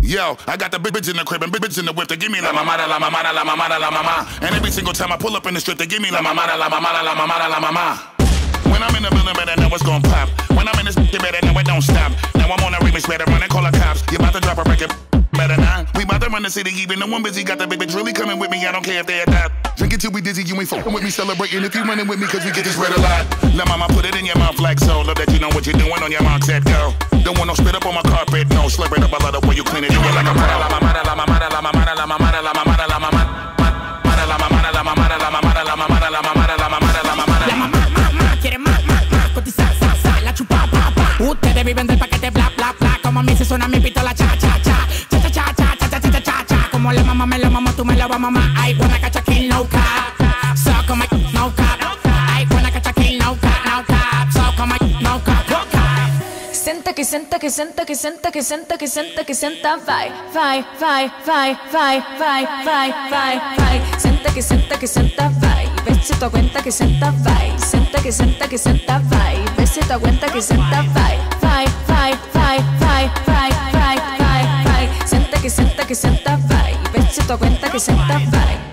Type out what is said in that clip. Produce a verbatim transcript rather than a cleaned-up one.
Yo, I got the big bitch in the crib and big bitch in the whip. They give me la mamá, la mamá, la mamá, la mamá. And every single time I pull up in the strip, they give me la mamá, la mamá, la mamá, la mamá. When I'm in the building, better know what's gon' pop. When I'm in this you better know it don't stop. Now I'm on a remix, better run and call the cops. You about to drop a record, better not. We about to run the city, even the one busy. Got the big bitch really coming with me, I don't care if they adopt. Drink it till we dizzy, you ain't fucking with me, celebrating if you running with me, cause we get this red a lot. Now mama put it in your mouth like so. Love that you know what you're doing on your mark, set go. Don't want no spit up on my carpet, no. Slurp it up, I love the way you clean it, you get like a pro. La mamá, la mamá, la mamá, la mamá, la mamá, la mamá, la mamá, la mamá, la mamá, la mamá, la mamá, la mamá, la mamá, la mamá. Quiere más, más, más, cotizar, sa, sa, la chupa, pa, pa. Ustedes viven del paquete, bla, bla, bla. Como a mí se suena mi pistola, cha, cha, cha. Cha, cha, cha, cha, cha, cha, cha, cha, cha. Como la mamá me lo mamá, tú me lo vas, mamá. I wanna catch a king, no cap. Suck on my, no cap. I wanna catch a king, no cap, no cap. Suck on my, no cap, no cap. Senta que senta que senta que senta que senta que senta que senta vai, vai, vai, vai, vai, vai, vai, vai, vai. Senta que senta que senta vai. Ves si tu cuenta que senta vai. Senta que senta que senta vai. Ves si tu cuenta que senta vai. Vai, vai, vai, vai, vai, vai, vai, vai. Senta que senta que senta vai. Ves si tu cuenta que senta vai.